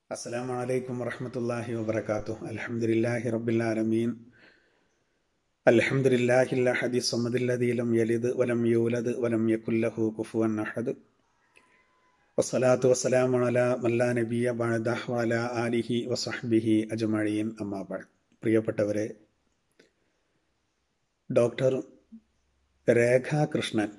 അസ്സലാമു അലൈക്കും വറഹ്മത്തുള്ളാഹി വബറകാതുഹു. അൽഹംദുലില്ലാഹി റബ്ബിൽ ആലമീൻ. അൽഹംദുലില്ലാഹിൽ അഹദി സ്വമദില്ലദീ ലം യലിദ് വലം യൂലദ് വലം യകുൽ ലഹു കുഫുവൻ അഹദ്. വസ്സലാത്തു വസ്സലാമു അലാ മൻ ലാ നബിയ്യ ബഅദഹു വഅലാ ആലിഹി വസഹ്ബിഹി അജ്മഈൻ. അമ്മാ ബഅദ്. പ്രിയപ്പെട്ടവരെ, ഡോക്ടർ രേഖാ കൃഷ്ണൻ,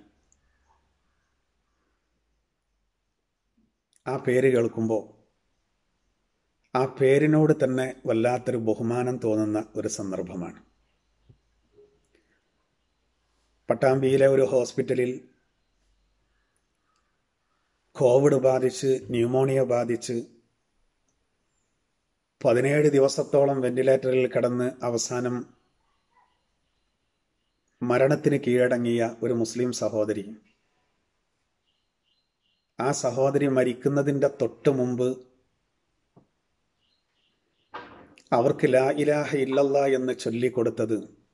ആ പേര് കേൾക്കുമ്പോൾ ആ പേരിനോട് തന്നെ വല്ലാത്തൊരു ബഹുമാനം തോന്നുന്ന ഒരു സന്ദർഭമാണ്. പട്ടാമ്പിയിലെ ഒരു ഹോസ്പിറ്റലിൽ കോവിഡ് ബാധിച്ച്, ന്യൂമോണിയ ബാധിച്ച് 17 ദിവസത്തോളം വെന്റിലേറ്ററിൽ കിടന്ന് അവസാനം മരണത്തിന് കീഴടങ്ങിയ ഒരു മുസ്ലിം സഹോദരി. ആ സഹോദരി മരിക്കുന്നതിൻ്റെ തൊട്ട് മുമ്പ് അവർക്ക് ലാ ഇലാഹ ഇല്ലല്ലാ എന്ന് ചൊല്ലിക്കൊടുത്തത്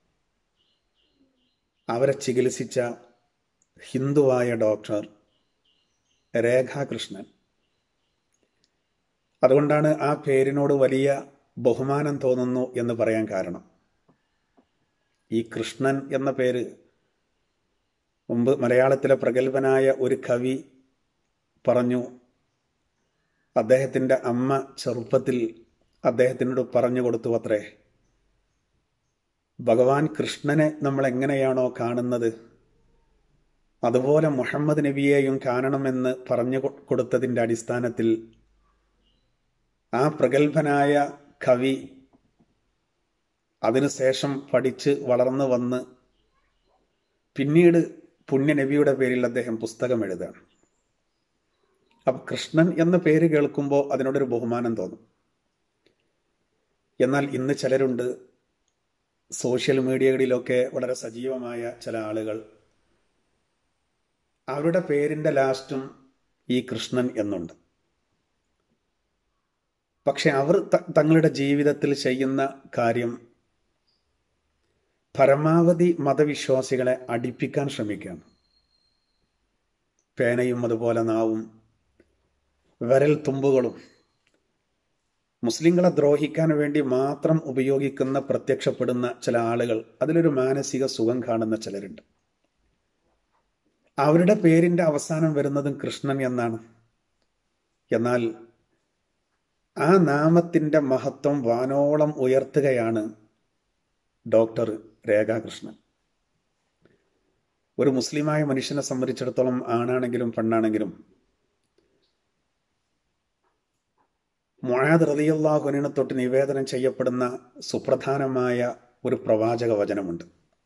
അവരെ ചികിത്സിച്ച ഹിന്ദുവായ ഡോക്ടർ രേഖാകൃഷ്ണൻ. അതുകൊണ്ടാണ് ആ പേരിനോട് വലിയ ബഹുമാനം തോന്നുന്നു എന്ന് പറയാൻ കാരണം. ഈ കൃഷ്ണൻ എന്ന പേര് മുമ്പ് മലയാളത്തിലെ പ്രഗത്ഭനായ ഒരു കവി പറഞ്ഞു. അദ്ദേഹത്തിൻ്റെ അമ്മ ചെറുപ്പത്തിൽ അദ്ദേഹത്തിനോട് പറഞ്ഞു കൊടുത്തു അത്രേ, ഭഗവാൻ കൃഷ്ണനെ നമ്മൾ എങ്ങനെയാണോ കാണുന്നത് അതുപോലെ മുഹമ്മദ് നബിയെയും കാണണമെന്ന് പറഞ്ഞു കൊടുത്തതിൻ്റെ അടിസ്ഥാനത്തിൽ ആ പ്രഗത്ഭനായ കവി അതിനുശേഷം പഠിച്ച് വളർന്നു വന്ന് പിന്നീട് പുണ്യനബിയുടെ പേരിൽ അദ്ദേഹം പുസ്തകം എഴുതാണ്. അപ്പം കൃഷ്ണൻ എന്ന പേര് കേൾക്കുമ്പോൾ അതിനോടൊരു ബഹുമാനം തോന്നും. എന്നാൽ ഇന്ന് ചിലരുണ്ട്, സോഷ്യൽ മീഡിയകളിലൊക്കെ വളരെ സജീവമായ ചില ആളുകൾ, അവരുടെ പേരിൻ്റെ ലാസ്റ്റും ഈ കൃഷ്ണൻ എന്നുണ്ട്. പക്ഷെ അവർ തങ്ങളുടെ ജീവിതത്തിൽ ചെയ്യുന്ന കാര്യം പരമാവധി മതവിശ്വാസികളെ അടുപ്പിക്കാൻ ശ്രമിക്കുകയാണ്. പേനയും അതുപോലെ നാവും വിരൽ തുമ്പുകളും മുസ്ലിങ്ങളെ ദ്രോഹിക്കാൻ വേണ്ടി മാത്രം ഉപയോഗിക്കുന്ന, പ്രത്യക്ഷപ്പെടുന്ന ചില ആളുകൾ, അതിലൊരു മാനസിക സുഖം കാണുന്ന ചിലരുണ്ട്. അവരുടെ പേരിൻ്റെ അവസാനം വരുന്നതും കൃഷ്ണൻ എന്നാണ്. എന്നാൽ ആ നാമത്തിൻ്റെ മഹത്വം വാനോളം ഉയർത്തുകയാണ് ഡോക്ടർ രേഖാകൃഷ്ണൻ. ഒരു മുസ്ലിമായ മനുഷ്യനെ സംബന്ധിച്ചിടത്തോളം, ആണാണെങ്കിലും പെണ്ണാണെങ്കിലും, മുആദ് റളിയല്ലാഹു അൻഹു തൊട്ട് നിവേദനം ചെയ്യപ്പെടുന്ന സുപ്രധാനമായ ഒരു പ്രവാചക വചനമുണ്ട്.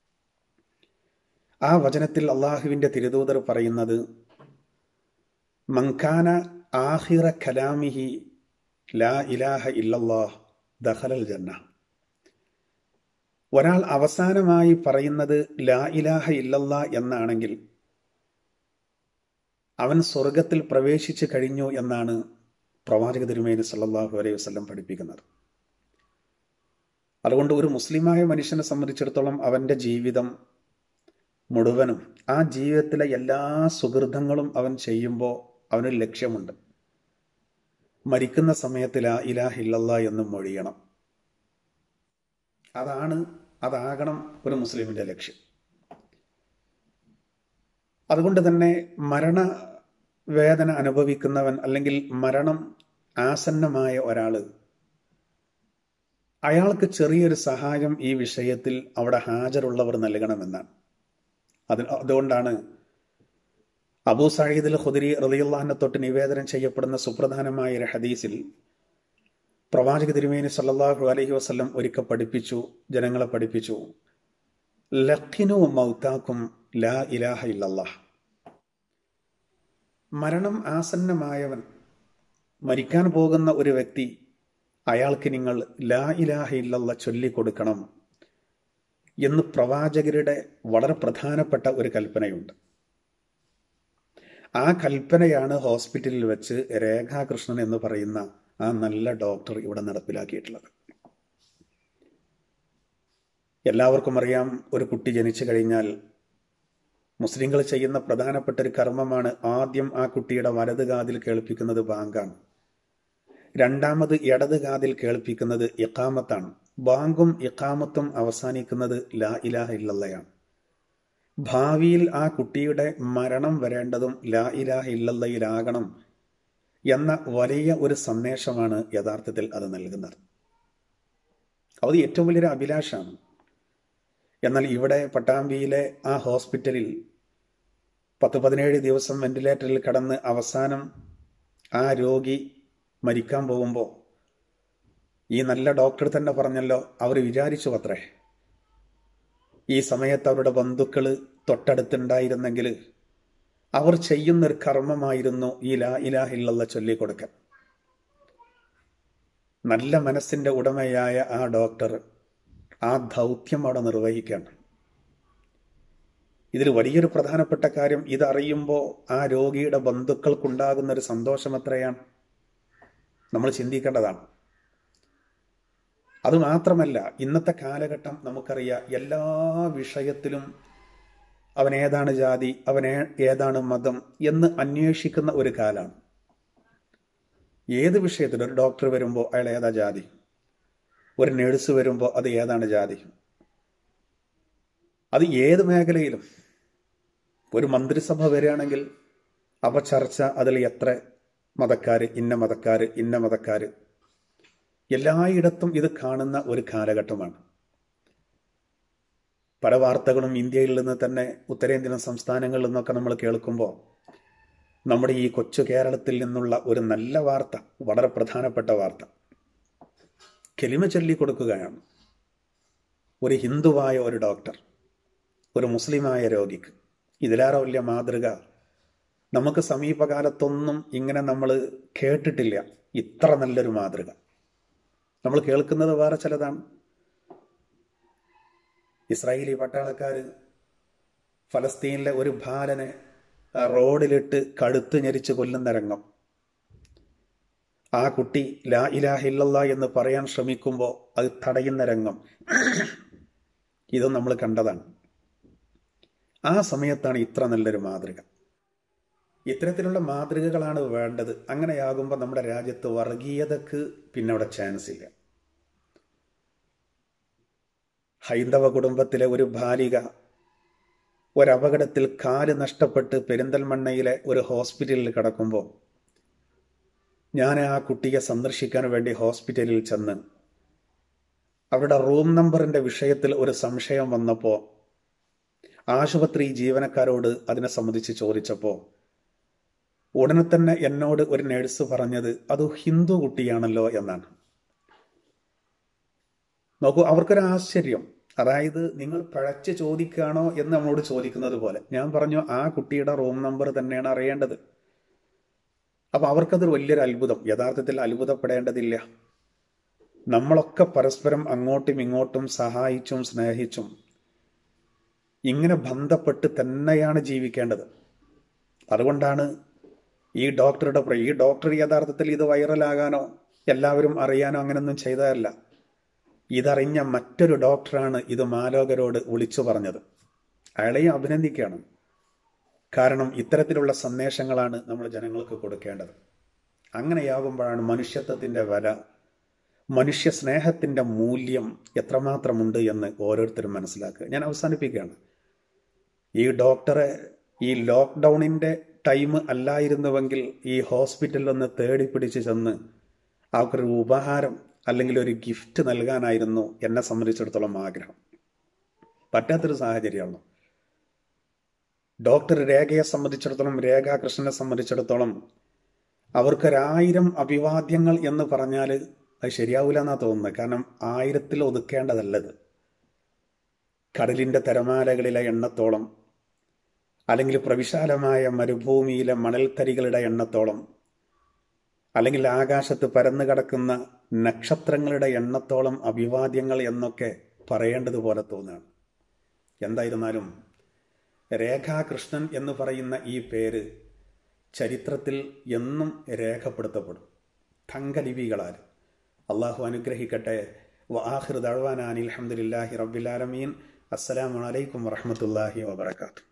ആ വചനത്തിൽ അള്ളാഹുവിൻ്റെ തിരുദൂതർ പറയുന്നത്, മൻകാന ആഖിറ കലാമിഹി ലാ ഇലാഹ ഇല്ലല്ലാഹ് ദഖലൽ ജന്ന. ഒരാൾ അവസാനമായി പറയുന്നത് ലാ ഇലാഹ ഇല്ലല്ലാ എന്നാണെങ്കിൽ അവൻ സ്വർഗത്തിൽ പ്രവേശിച്ചു കഴിഞ്ഞു എന്നാണ് പ്രവാചക തിരുമേനി സല്ലല്ലാഹു അലൈഹി വസല്ലം പഠിപ്പിക്കുന്നത്. അതുകൊണ്ട് ഒരു മുസ്ലിമായ മനുഷ്യനെ സംബന്ധിച്ചിടത്തോളം അവൻ്റെ ജീവിതം മുഴുവനും, ആ ജീവിതത്തിലെ എല്ലാ സുഹൃതങ്ങളും അവൻ ചെയ്യുമ്പോൾ അവനൊരു ലക്ഷ്യമുണ്ട്. മരിക്കുന്ന സമയത്ത് ലാ ഇലാഹ ഇല്ലല്ലാ എന്ന് മൊഴിയണം. അതാകണം ഒരു മുസ്ലിമിൻ്റെ ലക്ഷ്യം. അതുകൊണ്ട് തന്നെ മരണവേദന അനുഭവിക്കുന്നവൻ, അല്ലെങ്കിൽ മരണം ആസന്നമായ ഒരാള്, അയാൾക്ക് ചെറിയൊരു സഹായം ഈ വിഷയത്തിൽ അവിടെ ഹാജരുള്ളവർ നൽകണമെന്നാണ്. അതുകൊണ്ടാണ് അബൂ സഈദ് അൽ ഖുദരി റളിയല്ലാഹു അൻഹു തൊട്ട് നിവേദനം ചെയ്യപ്പെടുന്ന സുപ്രധാനമായ ഒരു ഹദീസിൽ പ്രവാചക തിരുമേനി സല്ലല്ലാഹു അലൈഹി വസല്ലം ഒരിക്കൽ ജനങ്ങളെ പഠിപ്പിച്ചു, ലഖിനു മൗതാക്കും ലാ ഇലാഹ ഇല്ലല്ലാഹ്. മരണം ആസന്നമായവൻ, മരിക്കാൻ പോകുന്ന ഒരു വ്യക്തി, അയാൾക്ക് നിങ്ങൾ ലാ ഇലാഹ ഇല്ലല്ലാഹ് ചൊല്ലിക്കൊടുക്കണം എന്ന് പ്രവാചകരുടെ വളരെ പ്രധാനപ്പെട്ട ഒരു കൽപ്പനയുണ്ട്. ആ കൽപ്പനയാണ് ഹോസ്പിറ്റലിൽ വെച്ച് രേഖാകൃഷ്ണൻ എന്ന് പറയുന്ന ആ നല്ല ഡോക്ടർ ഇവിടെ നടപ്പിലാക്കിയിട്ടുള്ളത്. എല്ലാവർക്കും അറിയാം, ഒരു കുട്ടി ജനിച്ചു കഴിഞ്ഞാൽ മുസ്ലിങ്ങൾ ചെയ്യുന്ന പ്രധാനപ്പെട്ട ഒരു കർമ്മമാണ് ആദ്യം ആ കുട്ടിയുടെ വലത് കാതിൽ കേൾപ്പിക്കുന്നത് ബാങ്കാണ്. രണ്ടാമത് ഇടത് കാതിൽ കേൾപ്പിക്കുന്നത് ഇഖാമത്താണ്. ബാങ്കും ഇഖാമത്തും അവസാനിക്കുന്നത് ലാ ഇലാഹ ഇല്ലല്ലയാണ്. ഭാവിയിൽ ആ കുട്ടിയുടെ മരണം വരേണ്ടതും ലാ ഇലാഹ ഇല്ലല്ലയിലാകണം എന്ന വലിയ ഒരു സന്ദേശമാണ് യഥാർത്ഥത്തിൽ അത് നൽകുന്നത്. അത് ഏറ്റവും വലിയൊരു അഭിലാഷമാണ്. എന്നാൽ ഇവിടെ പട്ടാമ്പിയിലെ ആ ഹോസ്പിറ്റലിൽ 10-17 ദിവസം വെന്റിലേറ്ററിൽ കിടന്ന് അവസാനം ആ രോഗി മരിക്കാൻ പോകുമ്പോൾ ഈ നല്ല ഡോക്ടർ തന്നെ പറഞ്ഞല്ലോ, അവർ വിചാരിച്ചു അത്രേ, ഈ സമയത്ത് അവരുടെ ബന്ധുക്കൾ തൊട്ടടുത്തുണ്ടായിരുന്നെങ്കിൽ അവർ ചെയ്യുന്നൊരു കർമ്മമായിരുന്നു ഈ ലാ ഇലാഹ ഇല്ലല്ലാഹ് ചൊല്ലിക്കൊടുക്കൽ. നല്ല മനസ്സിന്റെ ഉടമയായ ആ ഡോക്ടർ ആ ദൗത്യം അവിടെ നിർവഹിക്കുകയാണ്. ഇതിൽ വലിയൊരു പ്രധാനപ്പെട്ട കാര്യം, ഇതറിയുമ്പോൾ ആ രോഗിയുടെ ബന്ധുക്കൾക്കുണ്ടാകുന്ന ഒരു സന്തോഷം എത്രയാണ് നമ്മൾ ചിന്തിക്കേണ്ടതാണ്. അതുമാത്രമല്ല, ഇന്നത്തെ കാലഘട്ടം നമുക്കറിയാം, എല്ലാ വിഷയത്തിലും അവൻ ഏതാണ് ജാതി, അവൻ ഏതാണ് മതം എന്ന് അന്വേഷിക്കുന്ന ഒരു കാലമാണ്. ഏത് വിഷയത്തിലും ഒരു ഡോക്ടർ വരുമ്പോൾ അയാൾ ഏതാ ജാതി, ഒരു നേഴ്സ് വരുമ്പോൾ അത് ഏതാണ് ജാതി, അത് ഏത് മേഖലയിലും. ഒരു മന്ത്രിസഭ വരികയാണെങ്കിൽ അപ്പോൾ ചർച്ച അതിൽ എത്ര മതക്കാർ, ഇന്ന മതക്കാർ, ഇന്ന മതക്കാർ. എല്ലായിടത്തും ഇത് കാണുന്ന ഒരു കാലഘട്ടമാണ്. പല വാർത്തകളും ഇന്ത്യയിൽ നിന്ന് തന്നെ ഉത്തരേന്ത്യൻ സംസ്ഥാനങ്ങളിൽ നിന്നൊക്കെ നമ്മൾ കേൾക്കുമ്പോൾ നമ്മുടെ ഈ കൊച്ചു കേരളത്തിൽ നിന്നുള്ള ഒരു നല്ല വാർത്ത, വളരെ പ്രധാനപ്പെട്ട വാർത്ത, കെലിമ ചൊല്ലി കൊടുക്കുകയാണ്. ഒരു ഹിന്ദുവായ ഒരു ഡോക്ടർ ഒരു മുസ്ലിമായ രോഗിക്ക്. ഇതിലേറെ വലിയ മാതൃക നമുക്ക് സമീപകാലത്തൊന്നും ഇങ്ങനെ നമ്മൾ കേട്ടിട്ടില്ല. ഇത്ര നല്ലൊരു മാതൃക നമ്മൾ കേൾക്കുന്നത് വേറെ ചിലതാണ്. ഇസ്രായേലി പട്ടാളക്കാർ ഫലസ്തീനിലെ ഒരു ബാലനെ റോഡിലിട്ട് കഴുത്ത് ഞെരിച്ച് കൊല്ലുന്ന രംഗം. ആ കുട്ടി ലാ ഇലാഹ ഇല്ലല്ലാഹ് എന്ന് പറയാൻ ശ്രമിക്കുമ്പോൾ അത് തടയുന്ന രംഗം, ഇതും നമ്മൾ കണ്ടതാണ്. ആ സമയത്താണ് ഇത്ര നല്ലൊരു മാതൃക. ഇത്തരത്തിലുള്ള മാതൃകകളാണ് വേണ്ടത്. അങ്ങനെയാകുമ്പോൾ നമ്മുടെ രാജ്യത്ത് വർഗീയതക്ക് പിന്നെ അവിടെ ചാൻസ് ഇല്ല. ഹൈന്ദവ കുടുംബത്തിലെ ഒരു ബാലിക ഒരപകടത്തിൽ കാല് നഷ്ടപ്പെട്ട് പെരിന്തൽമണ്ണയിലെ ഒരു ഹോസ്പിറ്റലിൽ കിടക്കുമ്പോൾ ഞാൻ ആ കുട്ടിയെ സന്ദർശിക്കാൻ വേണ്ടി ഹോസ്പിറ്റലിൽ ചെന്ന് അവരുടെ റൂം നമ്പറിന്റെ വിഷയത്തിൽ ഒരു സംശയം വന്നപ്പോൾ ആശുപത്രി ജീവനക്കാരോട് അതിനെ സംബന്ധിച്ച് ചോദിച്ചപ്പോൾ ഉടനെ തന്നെ എന്നോട് ഒരു നേഴ്സ് പറഞ്ഞത് അത് ഹിന്ദു കുട്ടിയാണല്ലോ എന്നാണ്. നോക്കൂ, അവർക്കൊരു ആശ്ചര്യം. അതായത് നിങ്ങൾ പഴച്ച് ചോദിക്കുകയാണോ എന്ന് നമ്മളോട് ചോദിക്കുന്നത് പോലെ. ഞാൻ പറഞ്ഞു ആ കുട്ടിയുടെ റൂം നമ്പർ തന്നെയാണ് അറിയേണ്ടത്. അപ്പൊ അവർക്കതൊരു വലിയൊരു അത്ഭുതം. യഥാർത്ഥത്തിൽ അത്ഭുതപ്പെടേണ്ടതില്ല. നമ്മളൊക്കെ പരസ്പരം അങ്ങോട്ടും ഇങ്ങോട്ടും സഹായിച്ചും സ്നേഹിച്ചും ഇങ്ങനെ ബന്ധപ്പെട്ട് തന്നെയാണ് ജീവിക്കേണ്ടത്. അതുകൊണ്ടാണ് ഈ ഡോക്ടർ യഥാർത്ഥത്തിൽ ഇത് വൈറലാകാനോ എല്ലാവരും അറിയാനോ അങ്ങനെയൊന്നും ചെയ്തതല്ല. ഇതറിഞ്ഞ മറ്റൊരു ഡോക്ടറാണ് ഇത് മാലോകരോട് വിളിച്ചു പറഞ്ഞത്. അയാളെയും അഭിനന്ദിക്കുകയാണ്. കാരണം ഇത്തരത്തിലുള്ള സന്ദേശങ്ങളാണ് നമ്മൾ ജനങ്ങൾക്ക് കൊടുക്കേണ്ടത്. അങ്ങനെയാകുമ്പോഴാണ് മനുഷ്യത്വത്തിൻ്റെ വില, മനുഷ്യ സ്നേഹത്തിൻ്റെ മൂല്യം എത്രമാത്രമുണ്ട് എന്ന് ഓരോരുത്തരും മനസ്സിലാക്കുക. ഞാൻ അവസാനിപ്പിക്കുകയാണ്. ഈ ഡോക്ടറെ ഈ ലോക്ക്ഡൗണിൻ്റെ ടൈം അല്ലായിരുന്നുവെങ്കിൽ ഈ ഹോസ്പിറ്റലിലൊന്ന് തേടി പിടിച്ച് ചെന്ന് അവർക്കൊരു ഉപഹാരം അല്ലെങ്കിൽ ഒരു ഗിഫ്റ്റ് നൽകാനായിരുന്നു എന്നെ സംബന്ധിച്ചിടത്തോളം ആഗ്രഹം. പറ്റാത്തൊരു സാഹചര്യമാണ്. ഡോക്ടർ രേഖയെ സംബന്ധിച്ചിടത്തോളം, രേഖാ കൃഷ്ണനെ സംബന്ധിച്ചിടത്തോളം അവർക്കൊരു1000 അഭിവാദ്യങ്ങൾ എന്ന് പറഞ്ഞാൽ അത് ശരിയാവില്ല എന്നാ തോന്നുന്നത്. കാരണം 1000 ഒതുക്കേണ്ടതല്ലത്. കടലിൻ്റെ തിരമാലകളിലെ എണ്ണത്തോളം, അല്ലെങ്കിൽ പ്രവിശാലമായ മരുഭൂമിയിലെ മണൽത്തരികളുടെ എണ്ണത്തോളം, അല്ലെങ്കിൽ ആകാശത്ത് പരന്നു കിടക്കുന്ന നക്ഷത്രങ്ങളുടെ എണ്ണത്തോളം അഭിവാദ്യങ്ങൾ എന്നൊക്കെ പറയേണ്ടതുപോലെ തോന്നുകയാണ്. എന്തായിരുന്നാലും രേഖാകൃഷ്ണൻ എന്ന് പറയുന്ന ഈ പേര് ചരിത്രത്തിൽ എന്നും രേഖപ്പെടുത്തപ്പെടും തങ്കലിപികളാൽ. അള്ളാഹു അനുഗ്രഹിക്കട്ടെ. വആഖിറു ദഅ്വാനാ അനിൽ ഹംദുലില്ലാഹി റബ്ബിൽ ആലമീൻ. അസ്സലാമു അലൈക്കും വറഹ്മത്തുള്ളാഹി വബറകാതുഹു.